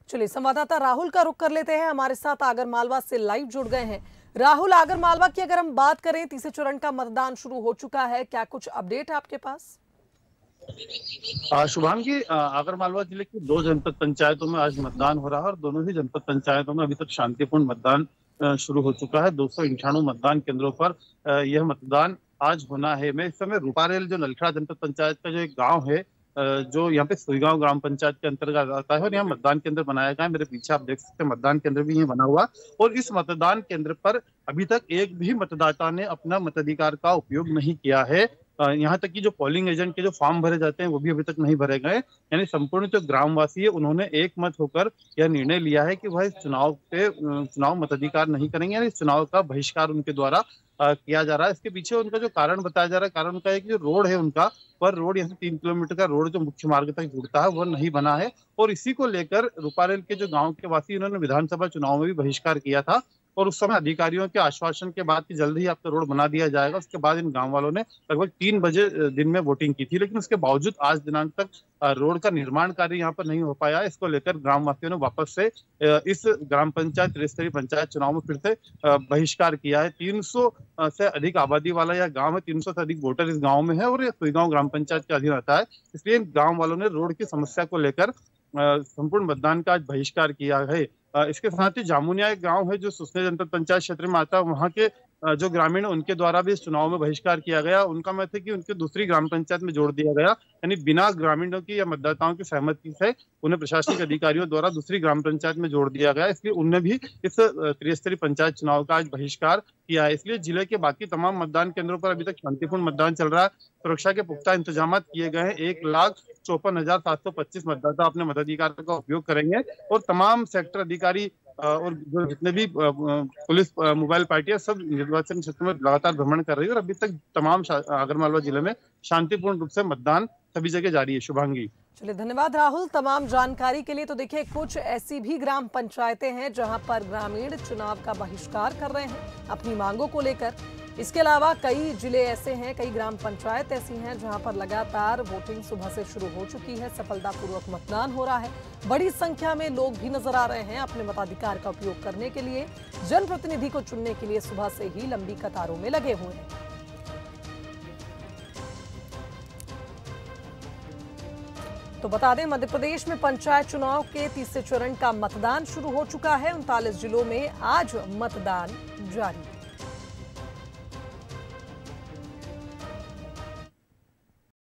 चलिए संवाददाता राहुल का रुख कर लेते हैं। हमारे साथ आगरमालवा से लाइव जुड़ गए हैं। राहुल, आगरमालवा की अगर हम बात करें, तीसरे चरण का मतदान शुरू हो चुका है, क्या कुछ अपडेट है आपके पास? शुभांगी, आगरमालवा जिले की 2 जनपद पंचायतों में आज मतदान हो रहा है और दोनों ही जनपद पंचायतों में अभी तक शांतिपूर्ण मतदान शुरू हो चुका है। 298 मतदान केंद्रों पर यह मतदान आज होना है। मैं इस समय रूपारेल, जो नलखेड़ा जनपद पंचायत का जो एक गांव है, जो यहाँ पे सुईगांव ग्राम पंचायत के अंतर्गत आता है, और यहाँ मतदान केंद्र बनाया गया है। मेरे पीछे आप देख सकते हैं मतदान केंद्र भी यहाँ बना हुआ, और इस मतदान केंद्र पर अभी तक एक भी मतदाता ने अपना मताधिकार का उपयोग नहीं किया है। यहाँ तक कि जो पोलिंग एजेंट के जो फॉर्म भरे जाते हैं वो भी अभी तक नहीं भरे गए। यानी संपूर्ण जो ग्रामवासी है उन्होंने एक मत होकर यह निर्णय लिया है कि वह इस चुनाव मताधिकार नहीं करेंगे। यानी इस चुनाव का बहिष्कार उनके द्वारा किया जा रहा है। इसके पीछे उनका जो कारण बताया जा रहा है, कारण उनका है कि जो रोड है उनका, पर रोड यहाँ से 3 किलोमीटर का रोड जो मुख्य मार्ग तक जुड़ता है वह नहीं बना है, और इसी को लेकर रूपारेल के जो गांव के वासी, उन्होंने विधानसभा चुनाव में भी बहिष्कार किया था। और उस समय अधिकारियों के आश्वासन के बाद कि जल्द ही आपका रोड बना दिया जाएगा, उसके बाद इन गांव वालों ने लगभग 3 बजे दिन में वोटिंग की थी, लेकिन उसके बावजूद आज दिनांक तक रोड का निर्माण कार्य यहाँ पर नहीं हो पाया। इसको लेकर ग्रामवासियों ने वापस से इस ग्राम पंचायत, त्रिस्तरीय पंचायत चुनाव में फिर से बहिष्कार किया है। 300 से अधिक आबादी वाला यह गांव है, 300 से अधिक वोटर इस गांव में है, और यह सुईगांव ग्राम पंचायत के अधीन आता है। इसलिए गांव वालों ने रोड की समस्या को लेकर संपूर्ण मतदान का आज बहिष्कार किया है। इसके साथ ही जामुनिया एक गांव है जो सुसनेर जनपद पंचायत क्षेत्र में आता है, वहां के जो ग्रामीण है उनके द्वारा भी इस चुनाव में बहिष्कार किया गया। उनका मत है कि उनके दूसरी ग्राम पंचायत में जोड़ दिया गया, यानी बिना ग्रामीणों की या मतदाताओं की सहमति से उन्हें प्रशासनिक अधिकारियों द्वारा दूसरी ग्राम पंचायत में जोड़ दिया गया। इसलिए उन्हें भी इस त्रिस्तरीय पंचायत चुनाव का आज बहिष्कार किया है। इसलिए जिले के बाकी तमाम मतदान केंद्रों पर अभी तक शांतिपूर्ण मतदान चल रहा है। सुरक्षा के पुख्ता इंतजाम किए गए हैं। 1,54,725 मतदाता अपने मताधिकार का उपयोग करेंगे, और तमाम सेक्टर अधिकारी और जो जितने भी पुलिस मोबाइल पार्टियां, सब निर्वाचन क्षेत्र में लगातार भ्रमण कर रही है, और अभी तक तमाम आगरमालवा जिले में शांतिपूर्ण रूप से मतदान सभी जगह जारी है। शुभांगी, चलिए धन्यवाद राहुल तमाम जानकारी के लिए। तो देखिए, कुछ ऐसी भी ग्राम पंचायतें हैं जहां पर ग्रामीण चुनाव का बहिष्कार कर रहे हैं अपनी मांगों को लेकर। इसके अलावा कई जिले ऐसे हैं, कई ग्राम पंचायत ऐसी हैं जहां पर लगातार वोटिंग सुबह से शुरू हो चुकी है, सफलतापूर्वक मतदान हो रहा है। बड़ी संख्या में लोग भी नजर आ रहे हैं अपने मताधिकार का उपयोग करने के लिए, जनप्रतिनिधि को चुनने के लिए सुबह से ही लंबी कतारों में लगे हुए हैं। तो बता दें, मध्य प्रदेश में पंचायत चुनाव के तीसरे चरण का मतदान शुरू हो चुका है। 39 जिलों में आज मतदान जारी है।